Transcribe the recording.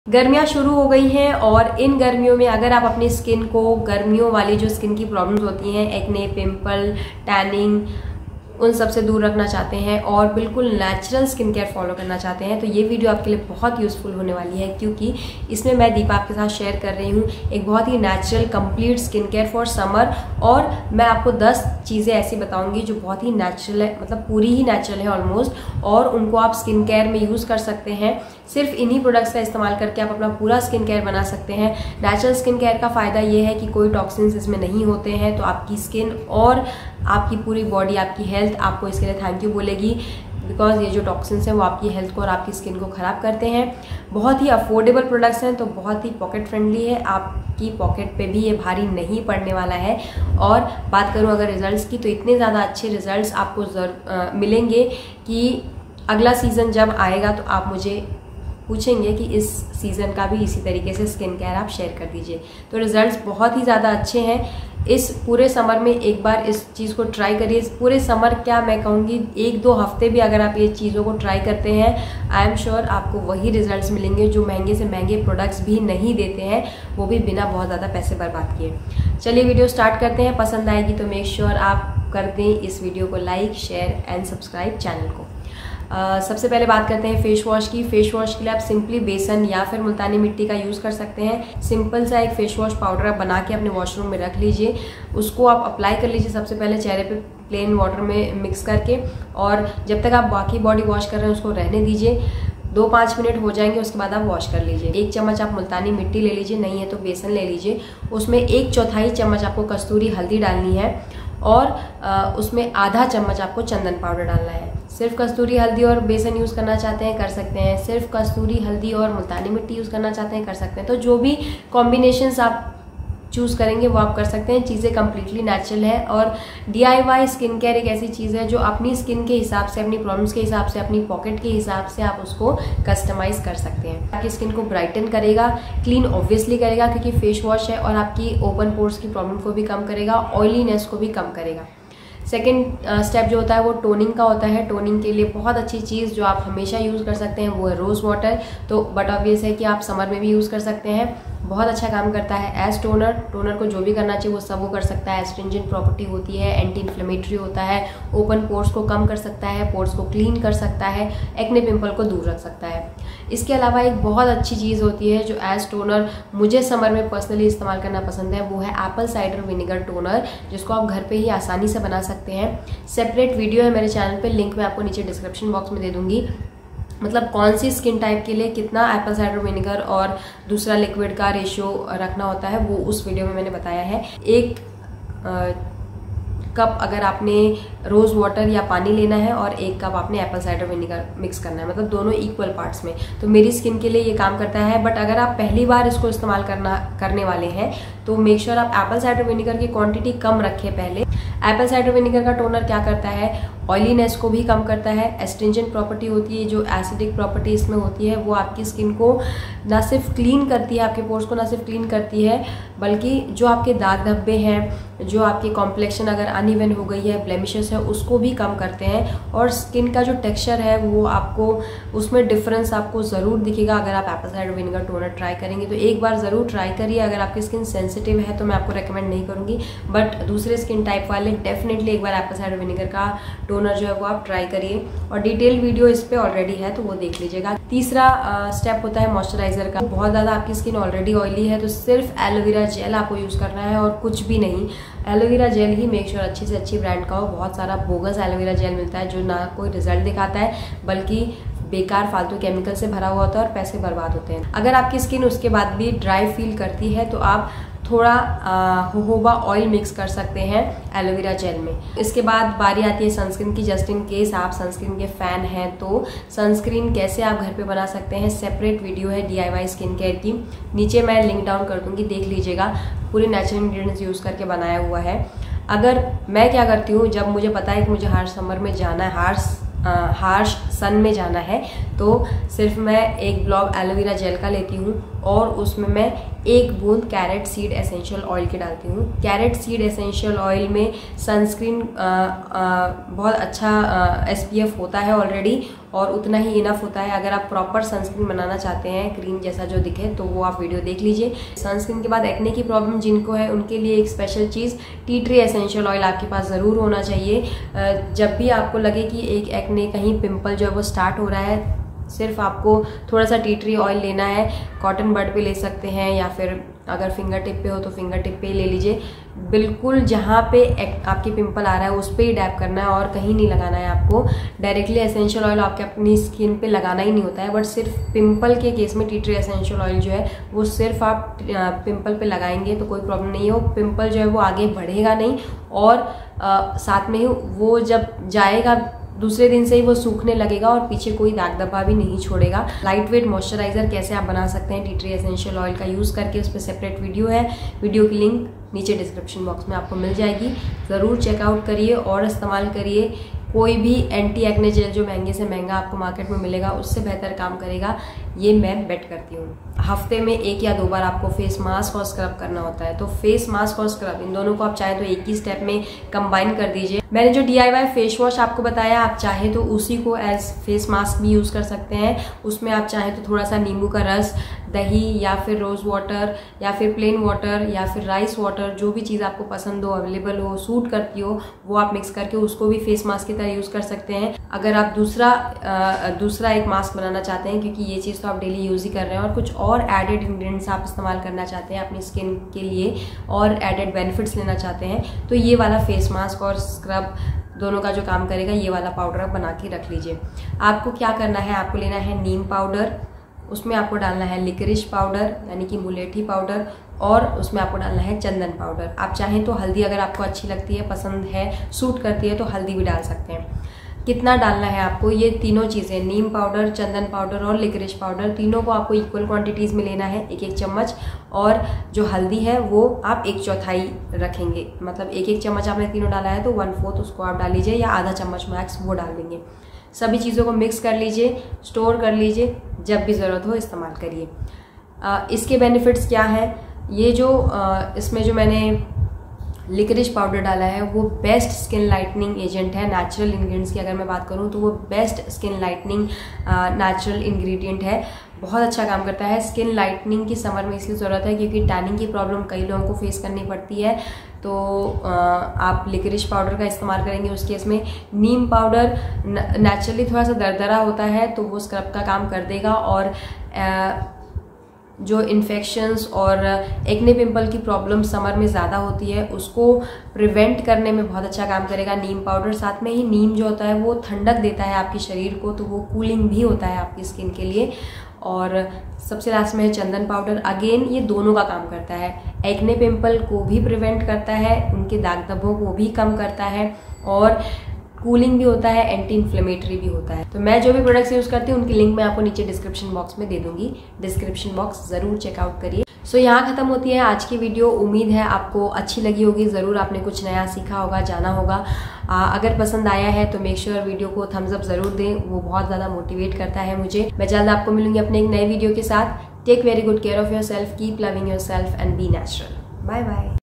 गर्मियाँ शुरू हो गई हैं और इन गर्मियों में अगर आप अपनी स्किन को गर्मियों वाली जो स्किन की प्रॉब्लम्स होती हैं, एक्ने, पिंपल, टैनिंग, उन सब से दूर रखना चाहते हैं और बिल्कुल नेचुरल स्किन केयर फॉलो करना चाहते हैं तो ये वीडियो आपके लिए बहुत यूज़फुल होने वाली है, क्योंकि इसमें मैं दीपा आपके साथ शेयर कर रही हूँ एक बहुत ही natural complete skin care for summer. और मैं आपको 10 चीज़ें ऐसी बताऊंगी जो बहुत ही नेचुरल है, मतलब पूरी ही नेचुरल है ऑलमोस्ट, और उनको आप स्किन केयर में यूज़ कर सकते हैं। सिर्फ इन्हीं प्रोडक्ट्स का इस्तेमाल करके आप अपना पूरा स्किन केयर बना सकते हैं। नेचुरल स्किन केयर का फ़ायदा ये है कि कोई टॉक्सिन्स इसमें नहीं होते हैं, तो आपकी स्किन और आपकी पूरी बॉडी, आपकी हेल्थ आपको इसके लिए थैंक यू बोलेगी, बिकॉज ये जो टॉक्सिन्स हैं वो आपकी हेल्थ को और आपकी स्किन को ख़राब करते हैं। बहुत ही अफोर्डेबल प्रोडक्ट्स हैं, तो बहुत ही पॉकेट फ्रेंडली है, आपकी पॉकेट पे भी ये भारी नहीं पड़ने वाला है। और बात करूँ अगर रिजल्ट्स की, तो इतने ज़्यादा अच्छे रिजल्ट्स आपको मिलेंगे कि अगला सीज़न जब आएगा तो आप मुझे पूछेंगे कि इस सीज़न का भी इसी तरीके से स्किन केयर आप शेयर कर दीजिए। तो रिजल्ट्स बहुत ही ज़्यादा अच्छे हैं। इस पूरे समर में एक बार इस चीज़ को ट्राई करिए। इस पूरे समर क्या मैं कहूँगी 1-2 हफ्ते भी अगर आप ये चीज़ों को ट्राई करते हैं, आई एम श्योर आपको वही रिजल्ट्स मिलेंगे जो महंगे से महंगे प्रोडक्ट्स भी नहीं देते हैं, वो भी बिना बहुत ज़्यादा पैसे बर्बाद किए। चलिए वीडियो स्टार्ट करते हैं। पसंद आएगी तो मेक श्योर आप कर दें इस वीडियो को like, share and subscribe channel को। सबसे पहले बात करते हैं फेस वॉश की। फेस वॉश के लिए आप सिंपली बेसन या फिर मुल्तानी मिट्टी का यूज़ कर सकते हैं। सिंपल सा एक फेस वॉश पाउडर आप बना के अपने वॉशरूम में रख लीजिए, उसको आप अप्लाई कर लीजिए सबसे पहले चेहरे पे प्लेन वाटर में मिक्स करके, और जब तक आप बाकी बॉडी वॉश कर रहे हैं उसको रहने दीजिए। 2-5 मिनट हो जाएंगे, उसके बाद आप वॉश कर लीजिए। 1 चम्मच आप मुल्तानी मिट्टी ले लीजिए, नहीं है तो बेसन ले लीजिए। उसमें 1/4 चम्मच आपको कस्तूरी हल्दी डालनी है और उसमें आधा चम्मच आपको चंदन पाउडर डालना है। सिर्फ कस्तूरी हल्दी और बेसन यूज़ करना चाहते हैं कर सकते हैं, सिर्फ कस्तूरी हल्दी और मुल्तानी मिट्टी यूज़ करना चाहते हैं कर सकते हैं। तो जो भी कॉम्बिनेशंस आप चूज़ करेंगे वो आप कर सकते हैं। चीज़ें कम्प्लीटली नेचुरल है और DIY स्किन केयर एक ऐसी चीज़ है जो अपनी स्किन के हिसाब से, अपनी प्रॉब्लम्स के हिसाब से, अपनी पॉकेट के हिसाब से आप उसको कस्टमाइज़ कर सकते हैं। आपकी स्किन को ब्राइटन करेगा, क्लीन ऑब्वियसली करेगा क्योंकि फेस वॉश है, और आपकी ओपन पोर्स की प्रॉब्लम को भी कम करेगा, ऑयलीनेस को भी कम करेगा। सेकेंड स्टेप जो होता है वो टोनिंग का होता है। टोनिंग के लिए बहुत अच्छी चीज़ जो आप हमेशा यूज़ कर सकते हैं वो है रोज़ वाटर। तो बट ऑब्वियस है कि आप समर में भी यूज़ कर सकते हैं, बहुत अच्छा काम करता है एज टोनर। टोनर को जो भी करना चाहिए वो सब वो कर सकता है। एस्ट्रिंजेंट प्रॉपर्टी होती है, एंटी इन्फ्लेमेटरी होता है, ओपन पोर्स को कम कर सकता है, पोर्स को क्लीन कर सकता है, एक्ने पिंपल को दूर रख सकता है। इसके अलावा एक बहुत अच्छी चीज़ होती है जो एज टोनर मुझे समर में पर्सनली इस्तेमाल करना पसंद है, वो है एप्पल साइडर विनेगर टोनर, जिसको आप घर पे ही आसानी से बना सकते हैं। सेपरेट वीडियो है मेरे चैनल पे, लिंक मैं आपको नीचे डिस्क्रिप्शन बॉक्स में दे दूंगी। मतलब कौन सी स्किन टाइप के लिए कितना एप्पल साइडर विनेगर और दूसरा लिक्विड का रेशियो रखना होता है वो उस वीडियो में मैंने बताया है। 1 कप अगर आपने रोज़ वाटर या पानी लेना है और 1 कप आपने एप्पल साइडर विनेगर मिक्स करना है, मतलब दोनों इक्वल पार्ट्स में। तो मेरी स्किन के लिए ये काम करता है। बट अगर आप पहली बार इसको इस्तेमाल करने वाले हैं तो मेक श्योर आप एप्पल साइडर विनेगर की क्वांटिटी कम रखें पहले। एप्पल साइडर विनेगर का टोनर क्या करता है, ऑयलीनेस को भी कम करता है। एस्ट्रिंजेंट प्रॉपर्टी होती है, जो एसिडिक प्रॉपर्टी इसमें होती है, वो आपकी स्किन को ना सिर्फ क्लीन करती है, आपके पोर्स को ना सिर्फ क्लीन करती है, बल्कि जो आपके दाग धब्बे हैं, जो आपकी कॉम्प्लेक्शन अगर अनइवन हो गई है, ब्लेमिशेस है, उसको भी कम करते हैं। और स्किन का जो टेक्सचर है वो आपको, उसमें डिफरेंस आपको ज़रूर दिखेगा अगर आप apple cider vinegar toner try करेंगे। तो एक बार ज़रूर ट्राई करिए। अगर आपकी स्किन सेंसिटिव है तो मैं आपको रेकमेंड नहीं करूँगी, बट दूसरे स्किन टाइप वाले डेफिनेटली एक बार एप्पल साइडर विनेगर का टोनर जो है वो आप ट्राई करिए, और डिटेल वीडियो इस पे ऑलरेडी है तो वो देख लीजिएगा। तीसरा स्टेप होता है मॉइस्चराइजर का। बहुत ज़्यादा आपकी स्किन ऑलरेडी ऑयली है तो सिर्फ एलोवेरा जेल आपको यूज़ करना है और कुछ भी नहीं। एलोवेरा जेल ही मेक श्योर अच्छी से अच्छी ब्रांड का हो। बहुत सारा बोगस एलोवेरा जेल मिलता है जो ना कोई रिजल्ट दिखाता है, बल्कि बेकार फालतू केमिकल से भरा हुआ होता है और पैसे बर्बाद होते हैं। अगर आपकी स्किन उसके बाद भी ड्राई फील करती है तो आप थोड़ा जोहोबा ऑयल मिक्स कर सकते हैं एलोवेरा जेल में। इसके बाद बारी आती है सनस्क्रीन की। जस्ट इन केस आप सनस्क्रीन के फ़ैन हैं तो सनस्क्रीन कैसे आप घर पे बना सकते हैं, सेपरेट वीडियो है DIY स्किन केयर की, नीचे मैं लिंक डाउन कर दूँगी, देख लीजिएगा। पूरे नेचुरल इंग्रेडिएंट्स यूज़ करके बनाया हुआ है। अगर मैं क्या करती हूँ, जब मुझे पता है कि मुझे हार्श समर में जाना है, हार्श सन में जाना है, तो सिर्फ मैं 1 ब्लॉक एलोवेरा जेल का लेती हूँ और उसमें मैं 1 बूंद कैरेट सीड एसेंशियल ऑयल के डालती हूँ। कैरेट सीड एसेंशियल ऑयल में सनस्क्रीन बहुत अच्छा SPF होता है ऑलरेडी, और उतना ही इनफ होता है। अगर आप प्रॉपर सनस्क्रीन बनाना चाहते हैं क्रीम जैसा जो दिखे तो वो आप वीडियो देख लीजिए। सनस्क्रीन के बाद एक्ने की प्रॉब्लम जिनको है उनके लिए एक स्पेशल चीज़ टी ट्री एसेंशियल ऑयल आपके पास ज़रूर होना चाहिए। जब भी आपको लगे कि एक एक्ने कहीं पिंपल जो है वो स्टार्ट हो रहा है, सिर्फ आपको थोड़ा सा टी ट्री ऑयल लेना है। कॉटन बड पे ले सकते हैं या फिर अगर फिंगर टिप पे हो तो फिंगर टिप पे ले लीजिए। बिल्कुल जहाँ पे आपके पिंपल आ रहा है उस पर ही डैप करना है और कहीं नहीं लगाना है आपको। डायरेक्टली एसेंशियल ऑयल आपके अपनी स्किन पे लगाना ही नहीं होता है, बट सिर्फ पिंपल के केस में टी ट्री एसेंशियल ऑयल जो है वो सिर्फ आप पिंपल पे लगाएंगे तो कोई प्रॉब्लम नहीं है। वो पिंपल जो है वो आगे बढ़ेगा नहीं, और साथ में ही वो जब जाएगा दूसरे दिन से ही वो सूखने लगेगा और पीछे कोई दाग धब्बा भी नहीं छोड़ेगा। लाइट वेट मॉइस्चराइजर कैसे आप बना सकते हैं टी ट्री एसेंशियल ऑयल का यूज़ करके, उस पर सेपरेट वीडियो है। वीडियो की लिंक नीचे डिस्क्रिप्शन बॉक्स में आपको मिल जाएगी, ज़रूर चेकआउट करिए और इस्तेमाल करिए। कोई भी एंटी एक्ने जेल जो महंगे से महंगा आपको मार्केट में मिलेगा उससे बेहतर काम करेगा, ये मैं बेट करती हूँ। हफ्ते में 1 या 2 बार आपको फेस मास्क और स्क्रब करना होता है, तो फेस मास्क और स्क्रब इन दोनों को आप चाहे तो एक ही स्टेप में कंबाइन कर दीजिए। मैंने जो DIY फेस वॉश आपको बताया, आप चाहे तो उसी को एज फेस मास्क भी यूज़ कर सकते हैं। उसमें आप चाहे तो थोड़ा सा नींबू का रस, दही या फिर रोज़ वाटर या फिर प्लेन वाटर या फिर राइस वाटर, जो भी चीज़ आपको पसंद हो, अवेलेबल हो, सूट करती हो, वो आप मिक्स करके उसको भी फेस मास्क की तरह यूज़ कर सकते हैं। अगर आप दूसरा एक मास्क बनाना चाहते हैं, क्योंकि ये चीज़ तो आप डेली यूज़ ही कर रहे हैं, और कुछ और एडेड इंग्रेडिएंट्स आप इस्तेमाल करना चाहते हैं अपनी स्किन के लिए और एडेड बेनिफिट्स लेना चाहते हैं, तो ये वाला फेस मास्क और स्क्रब दोनों का जो काम करेगा, ये वाला पाउडर आप बना के रख लीजिए। आपको क्या करना है, आपको लेना है नीम पाउडर, उसमें आपको डालना है लिकरिश पाउडर यानी कि मुलेठी पाउडर, और उसमें आपको डालना है चंदन पाउडर। आप चाहें तो हल्दी, अगर आपको अच्छी लगती है, पसंद है, सूट करती है, तो हल्दी भी डाल सकते हैं। कितना डालना है आपको, ये तीनों चीज़ें नीम पाउडर, चंदन पाउडर और लिकरिश पाउडर, तीनों को आपको इक्वल क्वांटिटीज़ में लेना है, 1-1 चम्मच। और जो हल्दी है वो आप 1/4 रखेंगे, मतलब 1-1 चम्मच आपने तीनों डाला है तो 1/4 उसको आप डाल लीजिए, या आधा चम्मच मैक्स वो डाल देंगे। सभी चीज़ों को मिक्स कर लीजिए, स्टोर कर लीजिए, जब भी ज़रूरत हो इस्तेमाल करिए। इसके बेनिफिट्स क्या हैं, ये जो इसमें जो मैंने लिकरिश पाउडर डाला है वो बेस्ट स्किन लाइटनिंग एजेंट है। नेचुरल इंग्रेडिएंट्स की अगर मैं बात करूँ तो वो best skin lightening natural ingredient है, बहुत अच्छा काम करता है। स्किन लाइटनिंग की समर में इसलिए ज़रूरत है क्योंकि टैनिंग की प्रॉब्लम कई लोगों को फेस करनी पड़ती है, तो आप लिकरिश पाउडर का इस्तेमाल करेंगे उस केस में। नीम पाउडर नेचुरली थोड़ा सा दरदरा होता है तो वो स्क्रब का काम कर देगा, और जो इन्फेक्शंस और एक्ने पिंपल की प्रॉब्लम समर में ज़्यादा होती है उसको प्रिवेंट करने में बहुत अच्छा काम करेगा नीम पाउडर। साथ में ही नीम जो होता है वो ठंडक देता है आपके शरीर को, तो वो कूलिंग भी होता है आपकी स्किन के लिए। और सबसे लास्ट में है चंदन पाउडर, अगेन ये दोनों का काम करता है, एक्ने पिंपल को भी प्रिवेंट करता है, उनके दाग धब्बों को भी कम करता है, और कूलिंग भी होता है, एंटी इन्फ्लेमेटरी भी होता है। तो मैं जो भी प्रोडक्ट्स यूज़ करती हूँ उनकी लिंक मैं आपको नीचे डिस्क्रिप्शन बॉक्स में दे दूंगी, डिस्क्रिप्शन बॉक्स ज़रूर चेकआउट करिए। सो यहाँ खत्म होती है आज की वीडियो। उम्मीद है आपको अच्छी लगी होगी, ज़रूर आपने कुछ नया सीखा होगा, जाना होगा। अगर पसंद आया है तो मेक श्योर वीडियो को थम्स अप ज़रूर दें, वो बहुत ज़्यादा मोटिवेट करता है मुझे। मैं जल्द आपको मिलूंगी अपने एक नए वीडियो के साथ। Take very good care of yourself, keep loving yourself and be natural. Bye bye.